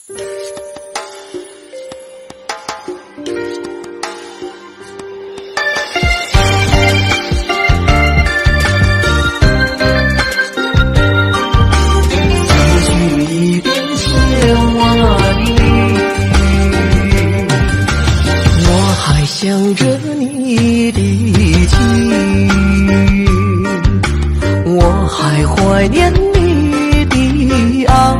想着你的情，我还怀念你的爱。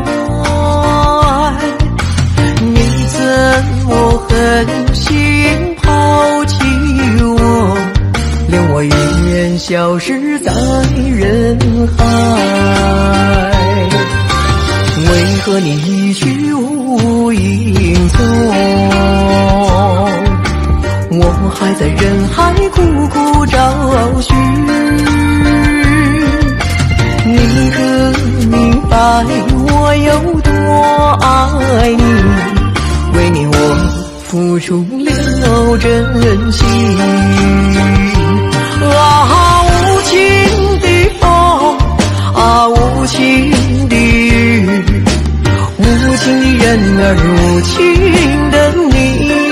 你怎么狠心抛弃我，令我永远消失在人海？为何你一去无影踪？我还在人海苦苦找寻，你可明白我有多爱你？为你我付出了真心。啊，无情的风，啊，无情的雨，无情的人儿，无情的你。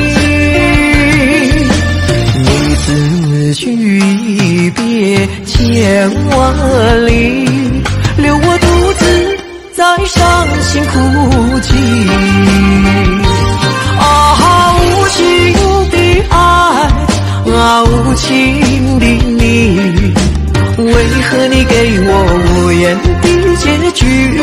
此去一别千万里，留我独自在伤心哭泣。啊，无情的爱，啊，无情的你，为何你给我无言的结局？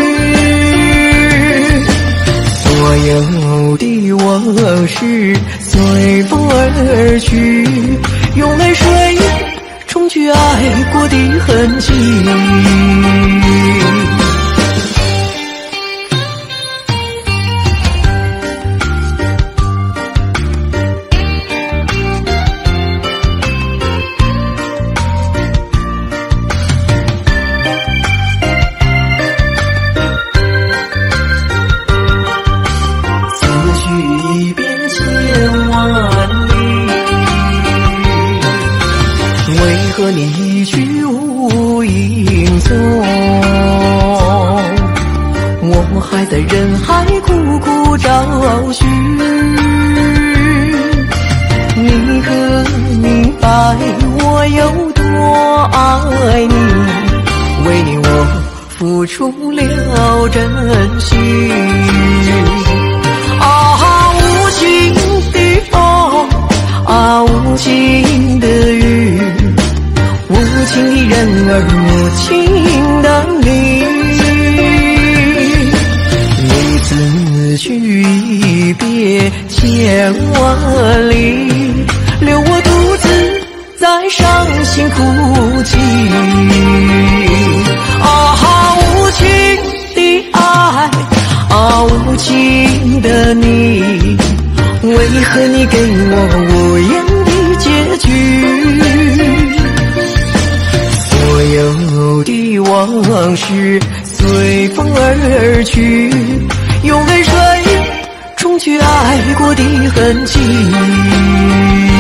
所有的往事随风而去，用泪水冲去爱过的痕迹。和你一去无影踪，我还在人海苦苦找寻，你可明白我有多爱你？为你我付出了真心。啊，无情的风，啊，无情的雨，无情的人儿，无情的你。你此去一别千万里，留我独自在伤心哭泣。啊，无情的爱，啊，无情的你，为何你给我无言的结局？所有的往事随风而去，用泪水冲去爱过的痕迹。